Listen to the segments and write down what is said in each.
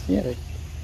Dạ rồi.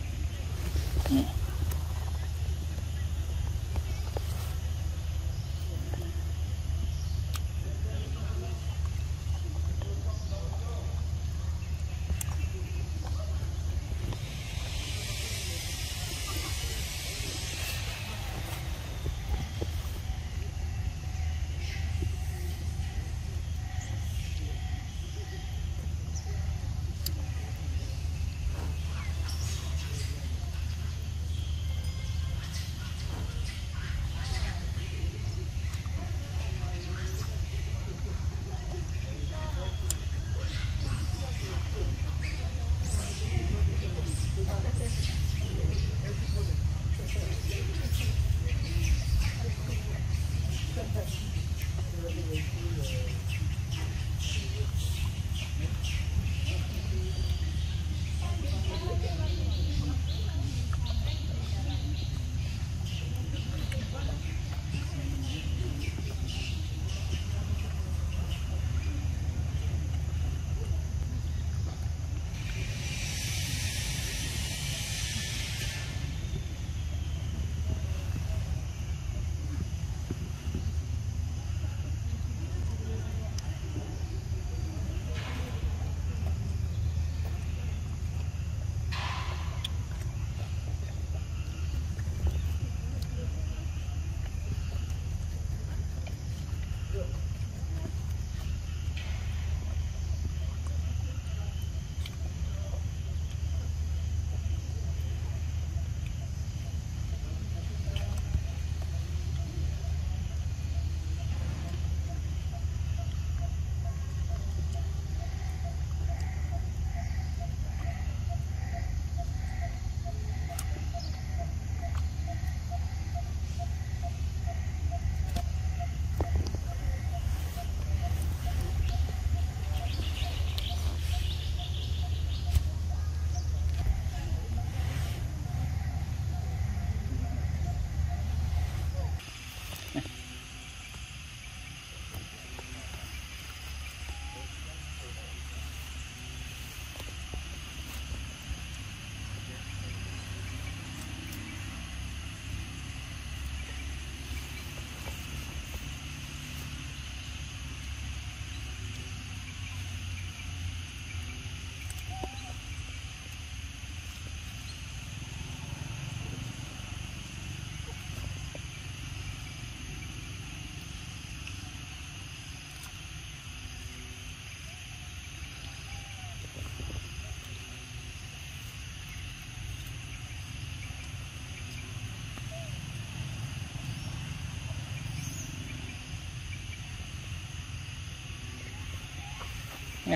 Nè.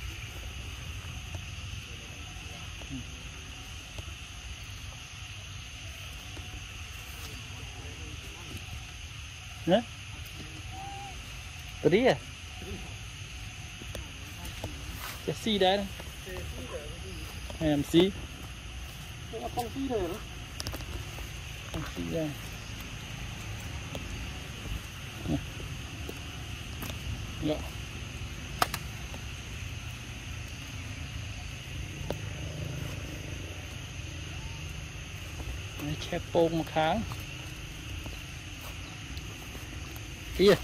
Nè. Tadi ya? Chassis đây. MC. Không xí đây nữa. Không xí đây. Dạ. Chép bông một tháng. Kia.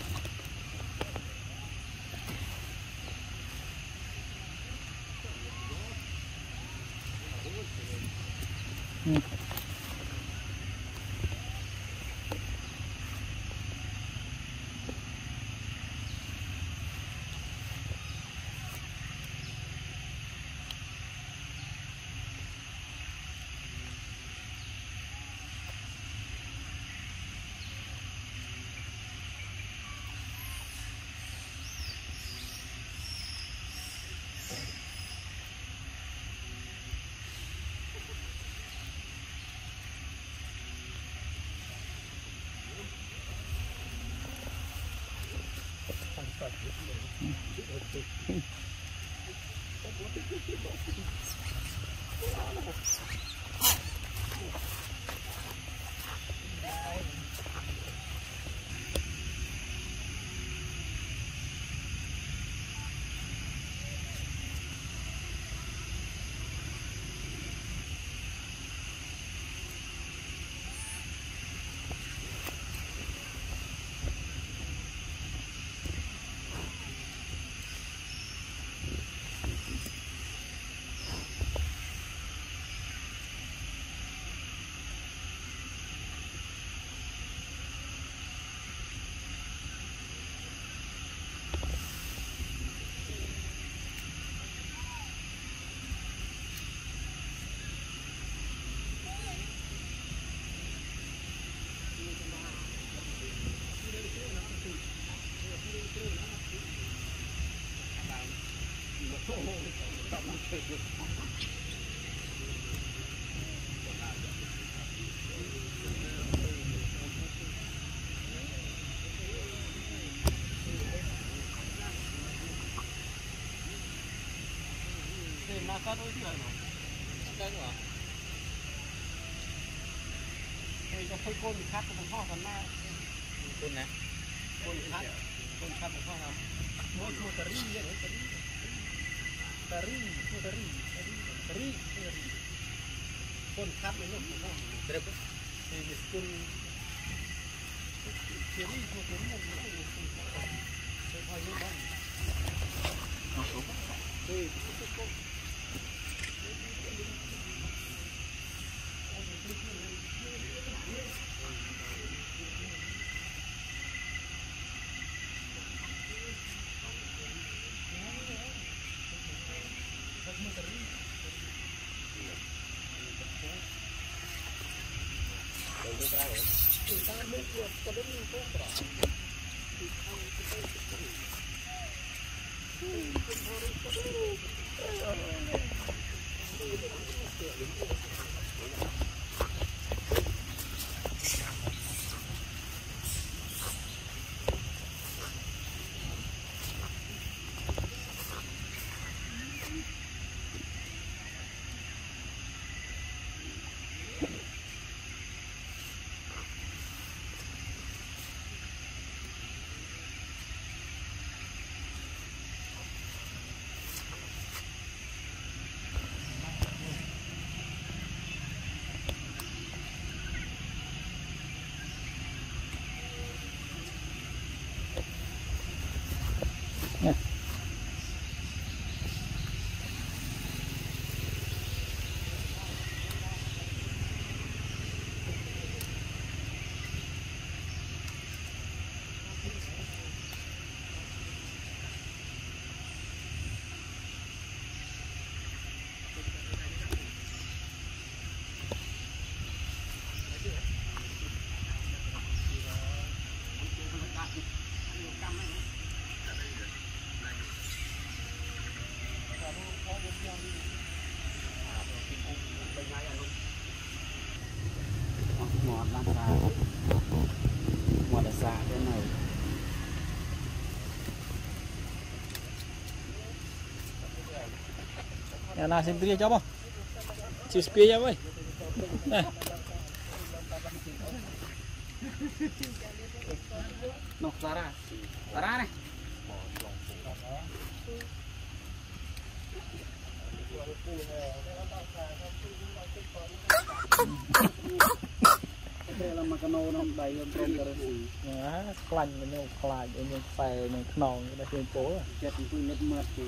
Nasa đôi thì nó cái nữa thì cho phơi côn khác của mình ho gần na côn này côn khác của ho nào mua tari vậy đấy tari côn khác đấy nó được thì côn kiếm một kiếm một cái thôi như vậy thì Nah, sendiri aja bang. Cispia ya boy. Nah. Noh, Lara. Lara nih. Là mà cái nồi nó đầy lên trên cái gì. Nah, klan mình klan mình phải mình nòng cái trên phố. Chết tôi mất mất thì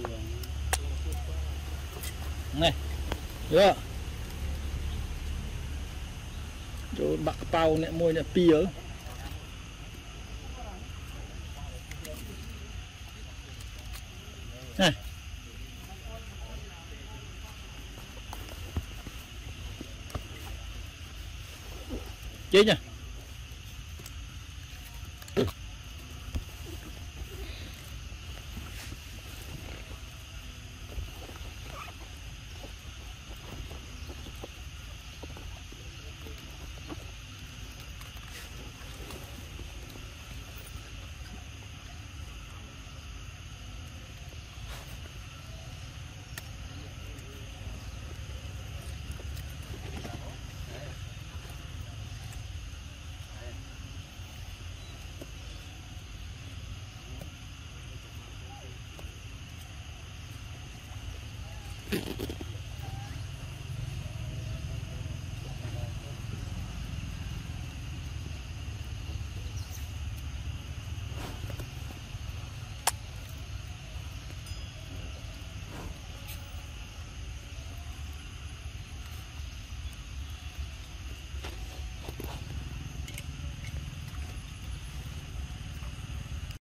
này, được. Rồi bạc bao nè môi nè pìa. Này. Chơi nhá. Thank you.